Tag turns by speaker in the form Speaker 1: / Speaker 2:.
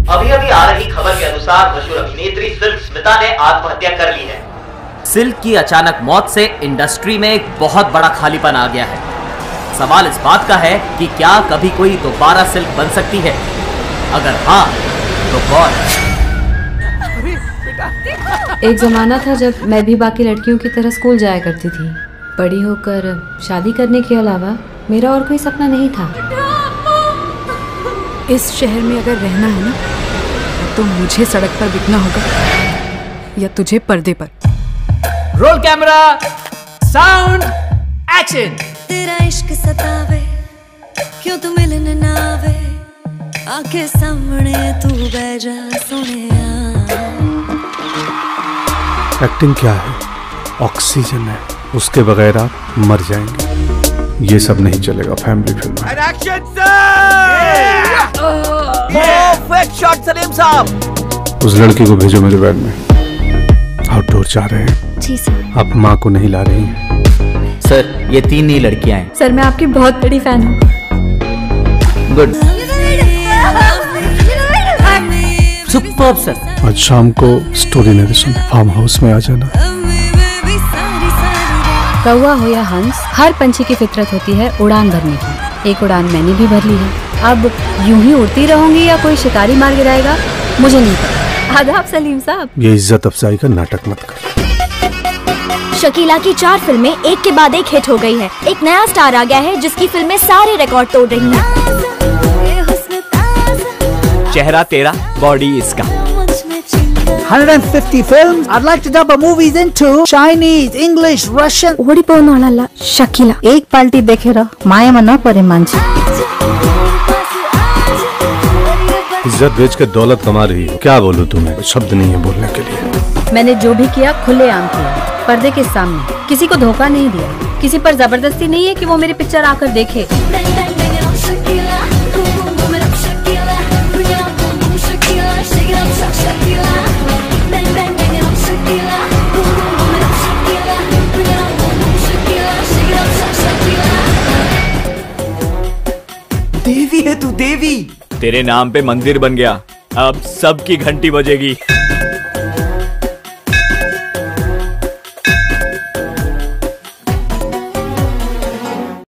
Speaker 1: अभी अभी आ रही खबर के अनुसार मशहूर अभिनेत्री सिल्क स्मिता ने आत्महत्या कर ली है। सिल्क की अचानक मौत से इंडस्ट्री में एक बहुत बड़ा खालीपन आ गया है। सवाल इस बात का है कि क्या कभी कोई दोबारा सिल्क बन सकती है? अगर हाँ तो कौन?
Speaker 2: एक जमाना था जब मैं भी बाकी लड़कियों की तरह स्कूल जाया करती थी। बड़ी होकर शादी करने के अलावा मेरा और कोई सपना नहीं था।
Speaker 3: इस शहर में अगर रहना है ना तो मुझे सड़क पर बिकना होगा या तुझे पर्दे पर।
Speaker 4: Roll camera, sound, action.
Speaker 5: तेरा इश्क सतावे, क्यों तू मिलन ना आवे, आके सामने तू बह जा सोनिया।
Speaker 6: एक्टिंग क्या है? ऑक्सीजन है, उसके बगैर आप मर जाएंगे। ये सब नहीं चलेगा family film.
Speaker 4: Action perfect shot Salim साहब।
Speaker 6: उस लड़की को भेजो मेरे वैन में। आउटडोर जा रहे हैं।
Speaker 5: जी सर।
Speaker 6: आप माँ को नहीं ला रही हैं।
Speaker 1: सर ये 3 नई लड़कियां हैं।
Speaker 2: सर मैं आपकी बहुत बड़ी फैन हूँ।
Speaker 1: Good, superb sir.
Speaker 6: आज शाम को स्टोरी नरेशन फार्म हाउस में आ जाना।
Speaker 2: कौवा हो या हंस, हर पंछी की फितरत होती है उड़ान भरने की। एक उड़ान मैंने भी भर ली है। अब यूं ही उड़ती रहूंगी या कोई शिकारी मार गिराएगा मुझे नहीं पता। आदाब सलीम साहब।
Speaker 6: ये इज्जत अफजाई का नाटक मत कर।
Speaker 5: शकीला की 4 फिल्में एक के बाद एक हिट हो गई है। एक नया स्टार आ गया है जिसकी फिल्में सारे रिकॉर्ड तोड़ रही हैं।
Speaker 4: चेहरा तेरा, बॉडी इसका।
Speaker 7: 150 films. I'd like to dub our movies into Chinese, English, Russian.
Speaker 2: ಓಡಿಪೋನಲ್ಲ Shakeela. एक पाल्टी देखे रहो माया न परे मांझी।
Speaker 6: इज्जत बेच के दौलत कमा रही हो। क्या बोलूं तुम्हें, शब्द नहीं है बोलने के लिए।
Speaker 2: मैंने जो भी किया खुलेआम किया, पर्दे के सामने। किसी को धोखा नहीं दिया। किसी पर जबरदस्ती नहीं है कि वो मेरी पिक्चर आकर देखे।
Speaker 4: देवी है तू, देवी। तेरे नाम पे मंदिर बन गया, अब सबकी घंटी बजेगी।